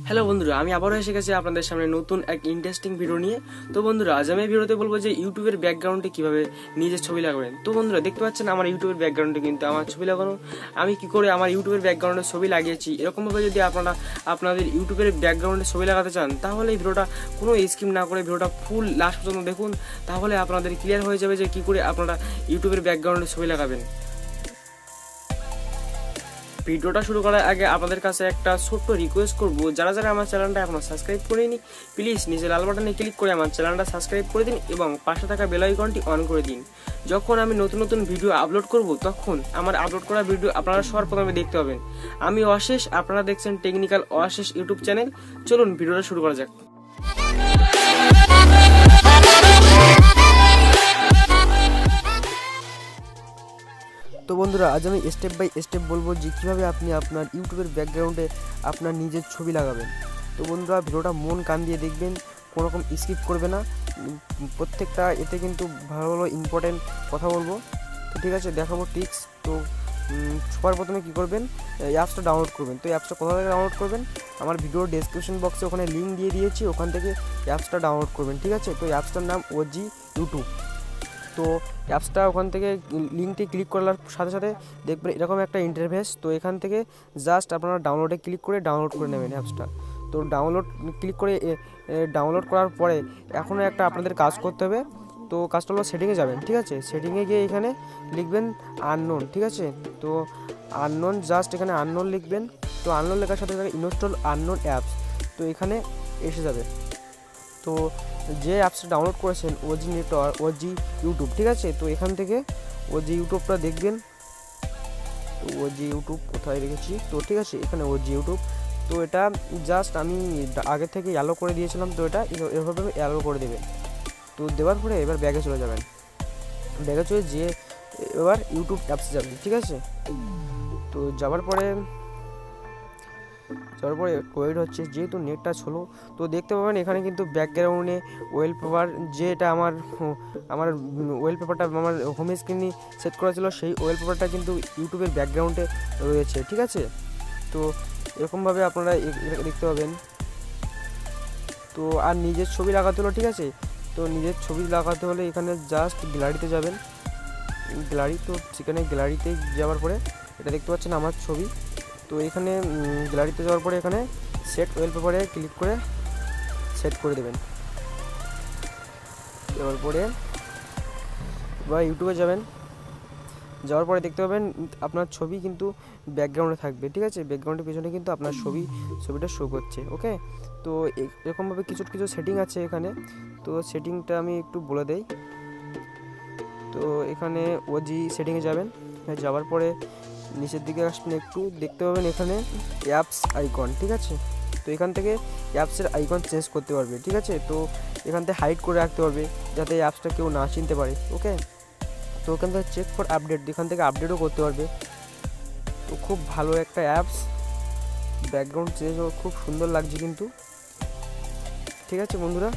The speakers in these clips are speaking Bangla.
হ্যালো বন্ধুরা, আমি আবারও এসে গেছি আপনাদের সামনে নতুন এক ইন্টারেস্টিং ভিডিও নিয়ে। তো বন্ধুরা, আজ আমি ভিডিওতে বলবো যে ইউটিউবের ব্যাকগ্রাউন্ডে কিভাবে নিজের ছবি লাগাবেন। তো বন্ধুরা, দেখতে পাচ্ছেন আমার ইউটিউবের ব্যাকগ্রাউন্ডে কিন্তু আমার ছবি লাগানো। আমি কি করে আমার ইউটিউবের ব্যাকগ্রাউন্ডে ছবি লাগিয়েছি, এরকমভাবে যদি আপনারা আপনাদের ইউটিউবের ব্যাকগ্রাউন্ডে ছবি লাগাতে চান, তাহলে এই ভিডিওটা কোনো স্কিপ না করে ভিডিওটা ফুল লাস্ট পর্যন্ত দেখুন। তাহলে আপনাদের ক্লিয়ার হয়ে যাবে যে কি করে আপনারা ইউটিউবের ব্যাকগ্রাউন্ডে ছবি লাগাবেন। ভিডিওটা শুরু করার আগে আপনাদের কাছে একটা ছোট্ট রিকোয়েস্ট করব, যারা যারা আমার চ্যানেলটা এখনো সাবস্ক্রাইব করেনি, প্লিজ নিচে লাল বাটনে ক্লিক করে আমার চ্যানেলটা সাবস্ক্রাইব করে দিন এবং পাশে থাকা বেল আইকনটি অন করে দিন। যখন আমি নতুন নতুন ভিডিও আপলোড করব, তখন আমার আপলোড করা ভিডিও আপনারা সবার প্রথমে দেখতে পাবেন। আমি অশেষ, আপনারা দেখছেন টেকনিক্যাল অশেষ ইউটিউব চ্যানেল। চলুন ভিডিওটা শুরু করা যাক। তো বন্ধুরা, আজ আমি স্টেপ বাই স্টেপ বলবো যে কীভাবে আপনি আপনার ইউটিউবের ব্যাকগ্রাউন্ডে আপনার নিজের ছবি লাগাবেন। তো বন্ধুরা, ভিডিওটা মন কান দিয়ে দেখবেন, কোনো রকম স্কিপ করবে না। প্রত্যেকটা এতে কিন্তু ভালো ভালো ইম্পর্টেন্ট কথা বলবো। তো ঠিক আছে, দেখাবো টিপস। তো সবার প্রথমে কী করবেন, অ্যাপসটা ডাউনলোড করবেন। তো অ্যাপসটা কোথা থেকে ডাউনলোড করবেন, আমার ভিডিওর ডেসক্রিপশন বক্সে ওখানে লিঙ্ক দিয়ে দিয়েছি, ওখান থেকে অ্যাপসটা ডাউনলোড করবেন। ঠিক আছে, তো অ্যাপসটার নাম ওজি ইউটিউব। তো অ্যাপসটা ওখান থেকে লিঙ্কটি ক্লিক করার সাথে সাথে দেখবেন এরকম একটা ইন্টারফেস। তো এখান থেকে জাস্ট আপনারা ডাউনলোডে ক্লিক করে ডাউনলোড করে নেবেন অ্যাপসটা। তো ডাউনলোড ক্লিক করে ডাউনলোড করার পরে এখনও একটা আপনাদের কাজ করতে হবে। তো কাজটা হলো সেটিংয়ে যাবেন। ঠিক আছে, সেটিংয়ে গিয়ে এখানে লিখবেন আননোন। ঠিক আছে, তো আননোন, জাস্ট এখানে আননোন লিখবেন। তো আননোন লেখার সাথে সাথে ইনস্টল আননোন অ্যাপস, তো এখানে এসে যাবে। তো যে অ্যাপসটা ডাউনলোড করেছেন ওজি নেটওয়ার্ক, ওজি ইউটিউব, ঠিক আছে, তো এখান থেকে ওজি ইউটিউবটা দেখবেন। তো ওজি ইউটিউব কোথায় রেখেছি, তো ঠিক আছে, এখানে ওজি ইউটিউব। তো এটা জাস্ট আমি আগে থেকে অ্যালো করে দিয়েছিলাম, তো এটা এভাবে অ্যালো করে দেবেন। তো দেওয়ার পরে এবার ব্যাগে চলে যাবেন। ব্যাগে চলে যে এবার ইউটিউব অ্যাপসে যাবেন। ঠিক আছে, তো যাওয়ার পরে ওয়েট হচ্ছে, যেহেতু নেটটা ছোলো। তো দেখতে পাবেন এখানে কিন্তু ব্যাকগ্রাউন্ডে ওয়েলপেপার, যেটা আমার ওয়েলপেপারটা আমার হোম স্ক্রিনে সেট করা ছিল, সেই ওয়েলপেপারটা কিন্তু ইউটিউবের ব্যাকগ্রাউন্ডে রয়েছে। ঠিক আছে, তো এরকমভাবে আপনারা দেখতে পাবেন। তো আর নিজের ছবি লাগাতে হলো, ঠিক আছে, তো নিজের ছবি লাগাতে হলে এখানে জাস্ট গ্যালারিতে যাবেন। গ্যালারি, তো সেখানে গ্যালারিতে যাওয়ার পরে এটা দেখতে পাচ্ছেন আমার ছবি। তো এখানে গ্যালারিতে যাওয়ার পরে এখানে সেট ওয়েলপেপারে ক্লিক করে সেট করে দেবেন। দেওয়ার পরে বা ইউটিউবে যাবেন। যাওয়ার পরে দেখতে পাবেন আপনার ছবি কিন্তু ব্যাকগ্রাউন্ডে থাকবে। ঠিক আছে, ব্যাকগ্রাউন্ডের পিছনে কিন্তু আপনার ছবিটা শো করছে। ওকে, তো এরকমভাবে কিছু কিছু সেটিং আছে এখানে। তো সেটিংটা আমি একটু বলে দেই। তো এখানে ওজি সেটিংয়ে যাবেন। যাওয়ার পরে নিচের দিকে আসবেন, একটু দেখতে পাবেন এখানে অ্যাপস আইকন। ঠিক আছে, তো এখান থেকে অ্যাপসের আইকন চেঞ্জ করতে পারবে। ঠিক আছে, তো এখান থেকে হাইড করে রাখতে পারবে যাতে অ্যাপসটা কেউ না চিনতে পারে। ওকে, তো ওখান থেকে চেক ফর আপডেট, এখান থেকে আপডেটও করতে পারবে। তো খুব ভালো একটা অ্যাপস, ব্যাকগ্রাউন্ড চেঞ্জও খুব সুন্দর লাগছে কিন্তু। ঠিক আছে বন্ধুরা,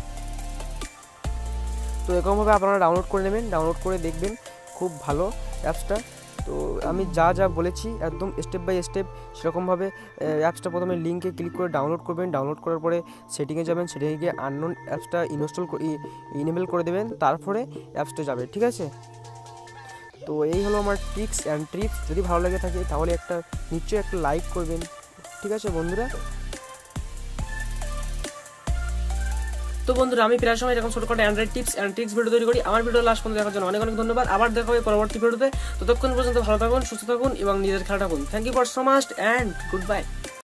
তো এরকমভাবে আপনারা ডাউনলোড করে নেবেন, ডাউনলোড করে দেখবেন, খুব ভালো অ্যাপসটা। তো আমি যা যা বলেছি একদম স্টেপ বাই স্টেপ সেরকমভাবে অ্যাপসটা প্রথমে লিঙ্কে ক্লিক করে ডাউনলোড করবেন। ডাউনলোড করার পরে সেটিংয়ে যাবেন, সেটিংয়ে গিয়ে আননোন অ্যাপসটা ইনেবল করে দেবেন, তারপরে অ্যাপসটা যাবে। ঠিক আছে, তো এই হলো আমার টিপস অ্যান্ড ট্রিক্স। যদি ভালো লাগে থাকে তাহলে নিশ্চয়ই একটা লাইক করবেন। ঠিক আছে বন্ধুরা। তো বন্ধুরা, আমি প্রায় সময় এরকম ছোটখাটো Android tips and tricks video তৈরি করি। আমার ভিডিও লাস্ট পর্যন্ত দেখার জন্য অনেক অনেক ধন্যবাদ। আবার দেখা হবে পরবর্তী ভিডিওতে। ততক্ষণ পর্যন্ত ভালো থাকুন, সুস্থ থাকুন এবং নিজের খেয়াল রাখুন। Thank you for so much and good by.